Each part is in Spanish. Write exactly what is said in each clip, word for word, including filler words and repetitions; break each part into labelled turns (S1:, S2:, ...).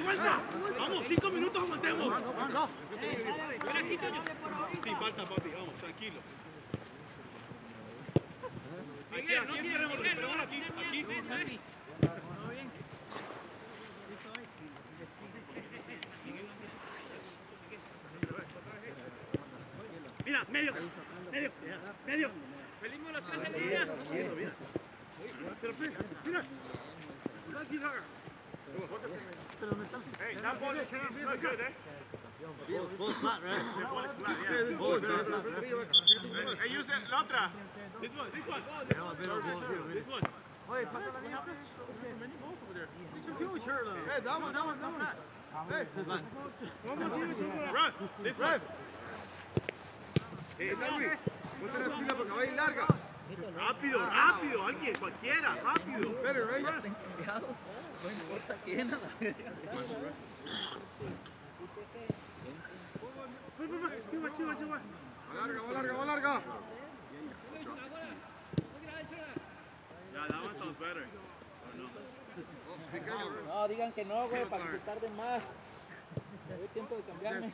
S1: vuelta. Vamos, cinco minutos aguantemos. Ven aquí, Toño. Sí, falta, papi, vamos, tranquilo. Aquí, aquí esperemos, esperemos aquí, aquí. Mira, medio, medio, medio. Venimos los tres en línea. Pero, mira. Hey, that ball is not good, eh?
S2: Ball flat, right?
S1: The ball is flat, yeah.
S2: Ball flat.
S1: Hey, use the, la otra. This one, this one. This one.
S3: Oye, pasa la línea.
S2: Two, sure, though.
S3: Hey, that one, that one, that one. Hey,
S1: Run, this one.
S2: Hey, Darwin, ponte las pilas porque va a ir larga.
S1: Rápido, rápido, alguien, cualquiera, rápido.
S2: Better, right?
S4: No importa quién a la verga.
S2: Va larga, va larga, va larga.
S1: Yeah, that one sounds better.
S4: No, digan que no, güey, para que se tarde más. Me doy tiempo de cambiarme.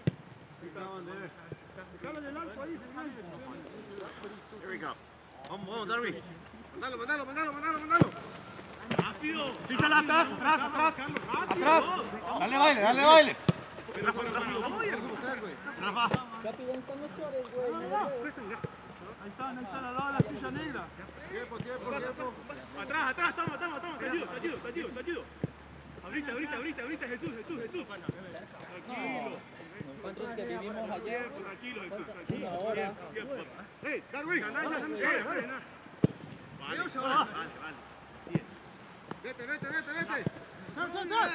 S2: Here we go. Vamos, vamos, Darwin. Mandalo, mandalo, mandalo, mandalo, mandalo.
S1: Rápido.
S3: Písala atrás, atrás, atrás. Atrás.
S2: Dale baile, dale baile.
S1: Rápido, rápido.
S2: Rafa.
S4: Rápido, están los chores, güey.
S3: Ahí están, ahí están, al lado de la silla negra.
S2: Tiempo, tiempo, tiempo.
S1: Atrás, atrás, estamos, estamos, estamos. Te ayudo, te ayudo, te ayudo, te ayudo. Ahorita, ahorita, ahorita, ahorita, Jesús, Jesús, Jesús. Tranquilo.
S4: Nosotros que vivimos ayer.
S1: Tiempo, tranquilo, Jesús, tranquilo.
S4: Una hora.
S1: Tiempo.
S2: Hey, Darwin.
S1: Vale, vale, vale.
S2: Vete, vete, vete, vete.
S3: Turn, turn, turn.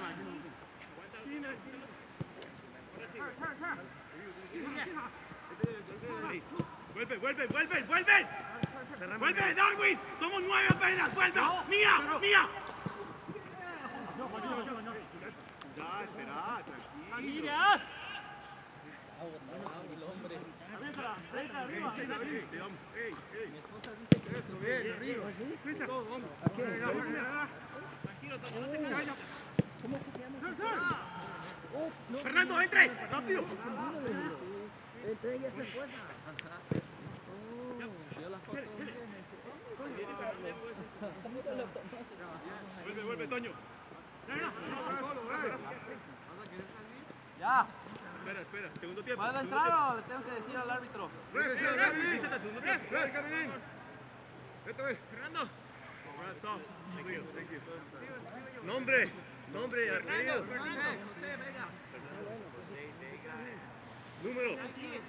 S1: Vuelve, vuelve, vuelve, vuelve. Vuelve, Darwin. Somos nueve apenas. Vuelve. Mía, mía. Ya, espera, tranquilo.
S4: El hombre.
S2: Eso, bien, arriba.
S1: Fernando, entre. Rápido. Vuelve, vuelve, Toño.
S3: Ya.
S1: Espera, espera, segundo tiempo.
S3: ¿Puedo entrar o le tengo que decir al árbitro?
S2: Regresa, Darwin.
S1: Lístate al segundo tiempo.
S2: Regresa, Camilín. Vete, ve.
S1: Fernando. Congrats, Tom. Thank you, thank you.
S2: Nombre, nombre, apellido. Número.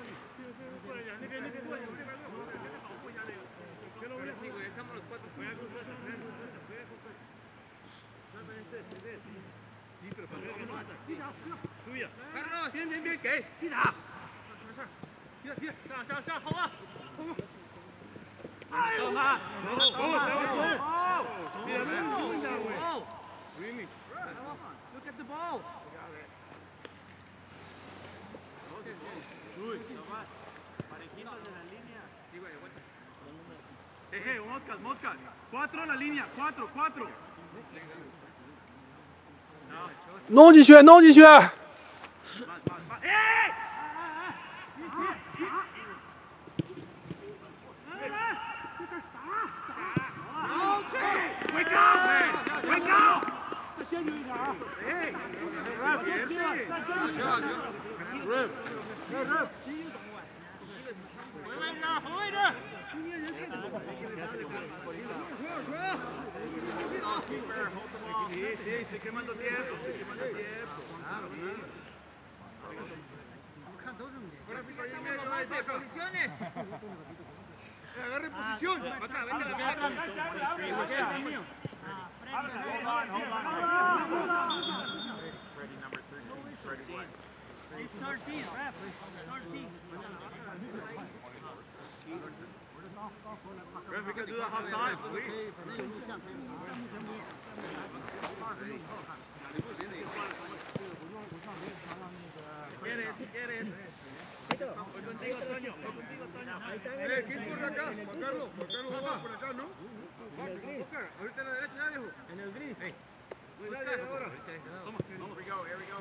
S1: Sí, pero para que no mata. Tuya.
S3: Carlos, bien, bien, bien, ¿qué? Tira. Tira, tira. Ya, ya, ya, joder.
S1: Toma.
S2: No, no, no.
S1: Mira, mira, güey.
S2: Really?
S3: Look at the ball.
S1: Uy, parejitos de la línea. Sí, güey, aguanta. Eje, moscas, moscas. Cuatro en la línea, cuatro, cuatro.
S3: 弄进去，弄进去。
S1: Más, más, más. ¡Eh! ¡Wake up! ¡Wake up! Sí, sí, estoy quemando tiempo, estoy quemando tiempo.
S3: Posiciones.
S2: Agarre posición.
S3: Acá, vente a la mitad.
S1: Ref, we can do that half time, please. Si quieres, si quieres. Voy contigo, Toño. Voy contigo, Toño.
S2: Eh, ¿quién corre acá? Juan Carlos. Juan Carlos va por acá, ¿no? Oscar, ahorita en la derecha ya, viejo.
S4: En el gris.
S2: Muy bien, ahora.
S1: Toma.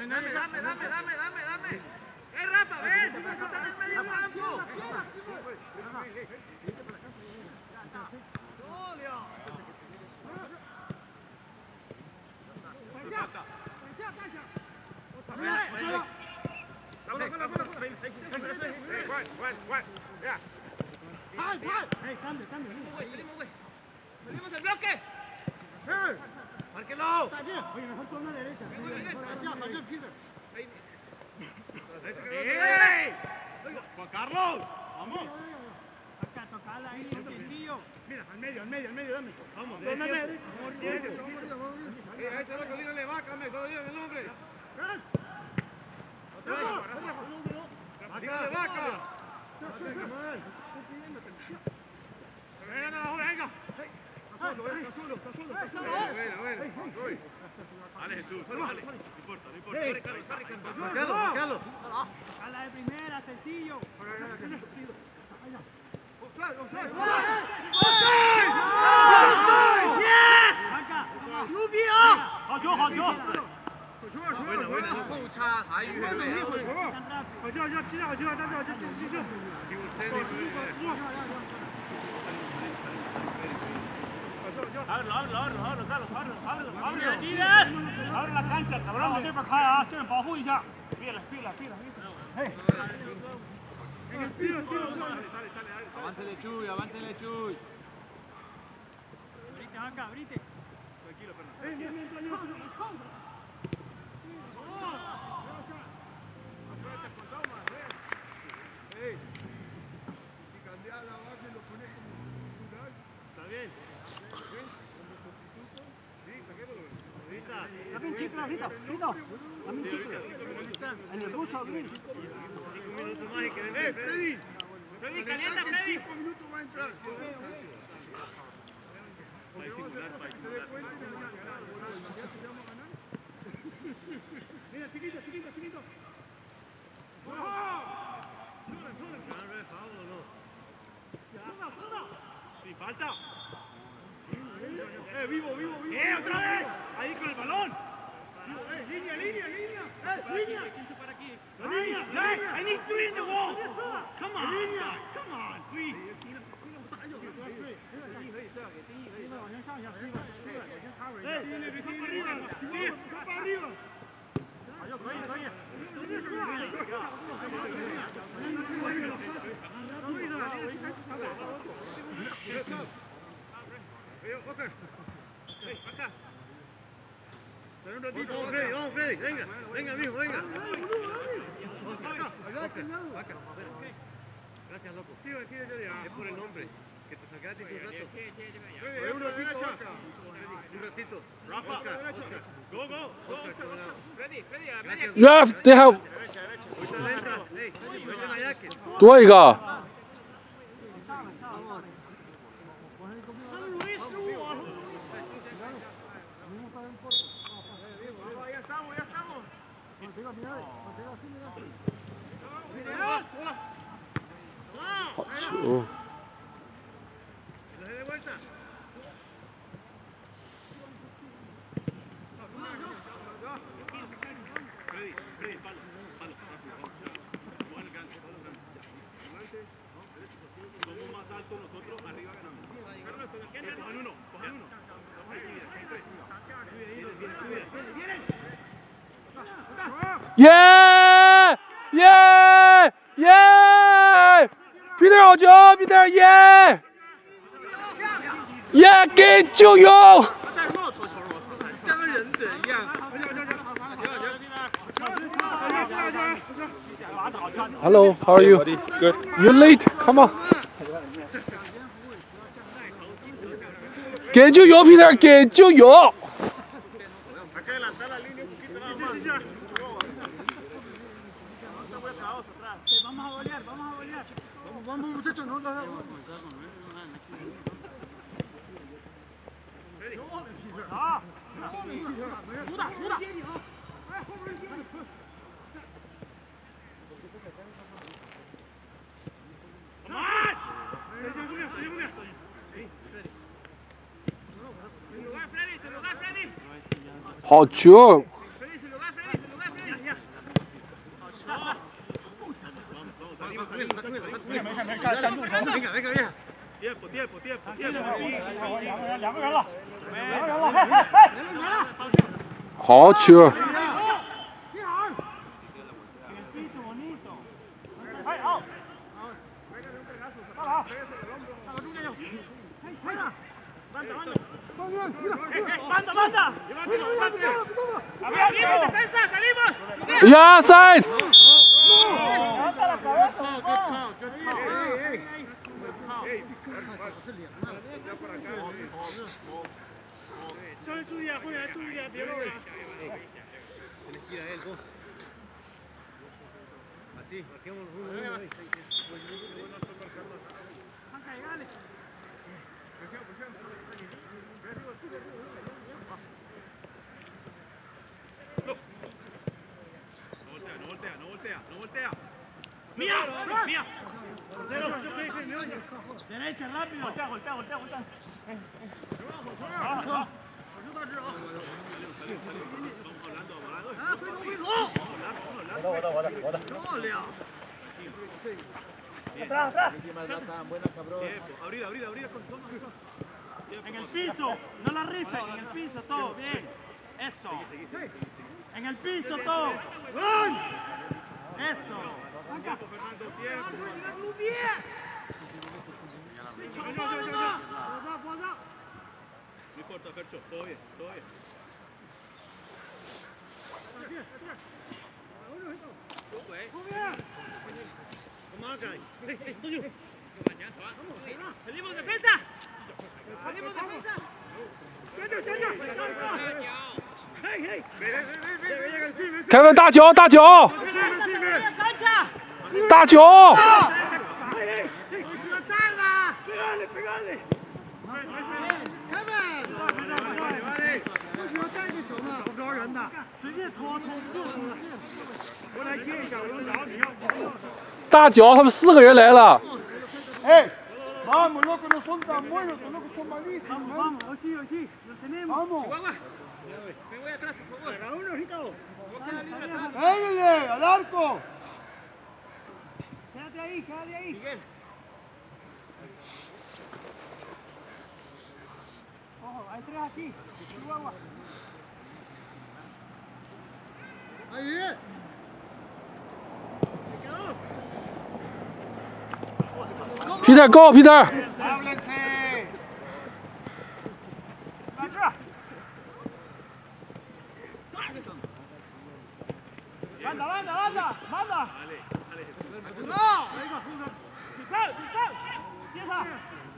S3: hay nadie. Dame, dame, dame, dame, dame. ¡Eh, Rafa, ven! ¡Te vas a estar en medio campo! ¡Salimos el bloque! ¡Márquelo!
S2: Oye, mejor tú a la derecha.
S1: Juan Carlos, vamos.
S4: Acá, tocala ahí, sencillo.
S2: Mira, al medio, al medio, al medio, dame.
S1: Vamos,
S2: Dame,
S1: derecha.
S2: derecha.
S3: ¡Eh, ahí está loco, díganle vaca, me, solo díganle el nombre! ¡Díganle vaca! ¡Venga, no, venga! Está solo, está solo, está solo, está solo. Bueno, bueno, voy.
S1: Dale, Jesús, dale. No importa, no importa.
S2: Marcelo, Marcelo.
S4: Tocala de primera, sencillo. Acá.
S1: Halló, halló.
S2: Bueno, bueno.
S3: 后插台语会没有？
S4: 好像好像踢的好像，但是好像继续继续。
S1: Ábrelo, ábrelo, ábrelo, ábrelo, Carlos, ábrelo, ábrelo, ábrelo. Abre la cancha, cabrón.
S4: 往这边开啊，这边保护一下。
S1: Pídela, pídela, pídela.
S3: Avántele, Chuy, avántele, Chuy.
S4: Abrite, acá, abrite.
S1: Tranquilo, Fernando.
S2: Está bien.
S5: Dame un chicle, Rito, Rito, dame un chicle. En el ruso, gris.
S2: Cinco minutos más y que venga Freddy.
S3: Freddy, calienta, Freddy.
S1: Para disimular, para disimular.
S2: Mira, chiquito, chiquito, chiquito.
S1: Sí, falta.
S2: Eh, vivo, vivo, vivo.
S1: ¡Eh, otra vez! Ahí con el balón.
S2: Eh, línea, línea, línea. Eh, línea.
S1: La línea, línea. I need three in the wall. Come on, guys, come on, please.
S2: Eh, ¡Copa arriba! ¡Copa arriba!
S3: Ok. Acá.
S2: Sale un ratito. Vamos, Freddy, vamos, Freddy. Venga, venga, mijo, venga. Acá, acá, acá. Gracias, loco. Es por el nombre. Que te sacaste un rato.
S3: Freddy, un ratito acá.
S2: Un ratito.
S1: Rafa,
S2: Oscar, Oscar.
S1: go, go, go.
S2: Oscar, colorado.
S3: Freddy, Freddy, a la media.
S2: Gracias.
S6: You have to have
S2: Ahorita entra. Ey, ahorita la yaque.
S6: 도아이가
S3: Ya estamos, ya estamos.
S6: 어,
S2: ¿La de vuelta?
S1: Freddy, Freddy, palo, palo, rápido, vamos. Vamos al gancho, vamos al gancho. Somos más altos nosotros, arriba ganamos. Cojan uno, cojan uno.
S6: 예! 예! 예! 피들 어져, 피들 예! 예, 给救勇！
S3: 像个忍者一样。
S6: Hello, how are you? Good. You late? Come on. 给救勇，Peter， 给救勇！
S2: Hay que adelantar la línea un poquito nada más.
S4: Vamos a golear, vamos a golear.
S2: Vamos, vamos, muchachos, no la
S4: Duda, duda.
S3: Tu lugar, Freddy, tu lugar, Freddy.
S6: 好球！
S3: Freddy, su lugar, Freddy, su lugar, Freddy.
S2: Venga, venga, vieja.
S1: Tiempo, tiempo, tiempo, tiempo.
S6: 好球！
S1: Banda, banda. Defensa, salimos.
S6: Yeah, side.
S1: Solo es su día, Julia, es su día, tío.
S2: Tienes que ir a él, vos. Así, marquemos uno, uno ahí.
S1: No voltea, no voltea, no voltea. ¡Mía! ¡Mía! Derecha, rápido. Voltea, voltea, voltea, voltea. Atrás, atrás. Abrir, abrir, abrir. En el piso, no la rifen, en el piso todo, bien. Eso. En el piso todo. Eso. Tiempo, Fernando, tiempo. Muy bien. No importa, Fercho, todo bien, todo bien. ¡Salimos defensa! ¡Salimos defensa!
S6: Kevin 大球，大球，大球！
S1: ¡Pegale, pegale!
S6: 大脚，他们四个人来了。
S3: ¡Eh! Vamos, loco, no son tan buenos, los locos son malísimos. Vamos, vamos, oh, sí, oh, sí, lo tenemos. Vamos.
S1: Me voy atrás, por favor.
S3: Agarra uno, Rito. ¡Pégale, al arco! Quédate ahí, quédate ahí. Miguel. Ojo, hay tres aquí. Chihuahua. Ahí bien. ¿Se quedó?
S6: Peter, go, Peter.
S3: ¡Háblense! ¡Banda, banda, banda! ¡Banda! ¡No! ¡Fiscal, fiscal! ¡Empieza!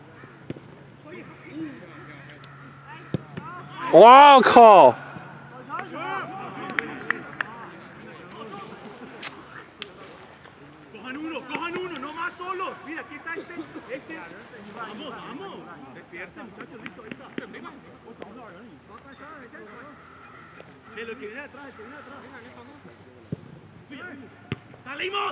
S6: ¡Wow,靠!
S1: Cojan uno, cojan uno, no más solos. Mira, aquí está este, este. Vamos, vamos. Despierta, muchachos, listo, ahí está. Venga. De lo que viene atrás, el que viene atrás. ¡Salimos!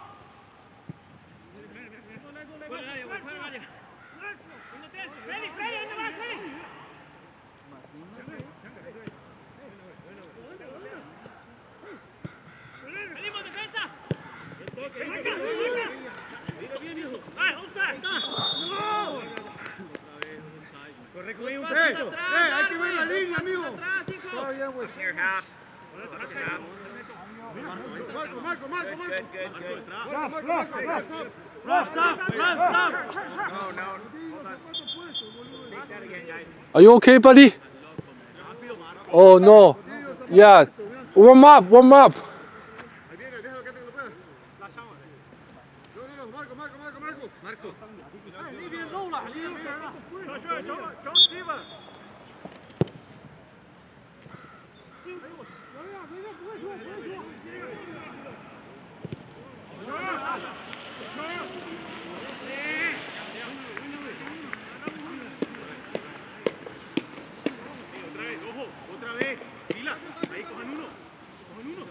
S1: Fuera del área, fuera del área. Freddy, Freddy, ¿dónde vas, Freddy? ¡Venimos, defensa! ¡Marca, marca! ¡Bien, hijo! ¡Ay, offside! ¡No!
S3: Corre con ahí un poquito. ¡Eh, hay que ver la línea, amigo! Todo bien, güey. Marco, Marco, Marco, Marco. Raf, Raf, Raf.
S1: Raf, stop, Raf, stop.
S6: Are you okay, buddy? Oh no. Yeah. Warm up, warm up.
S3: Ahí viene, déjalo que te lo pueda. No, no, no, Marco, Marco, Marco, Marco. Marco.
S1: John Steven. Otra vez, ojo, otra vez. Pila, ahí cojan uno. Cojan uno.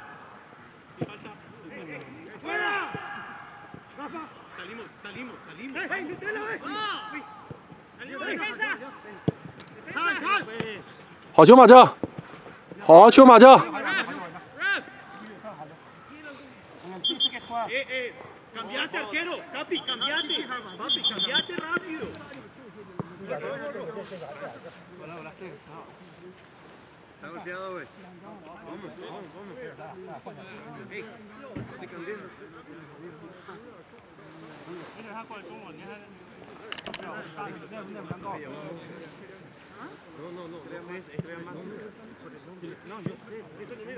S1: Salimos, salimos, salimos. 哎哎，你对了喂！
S3: 看看，
S6: 好球马正，好球马正。
S1: Eh, eh, cambiate arquero, Capi, cambiate, papi, cambiate rápido.
S2: Está golpeado, güey. Vamos, vamos, vamos. Ey, estoy cambiando. No, no, no, déjame es Real Madrid. No, yo sé, esto no mira.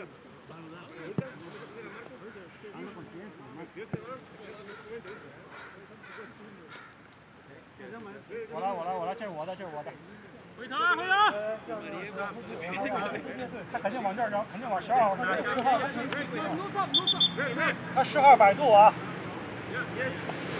S3: 我来，我来，我来，这是我的，这是我的。
S1: 回头啊，回头！
S3: 他肯定往这儿扔，肯定往十二号，四号。他十号摆渡啊。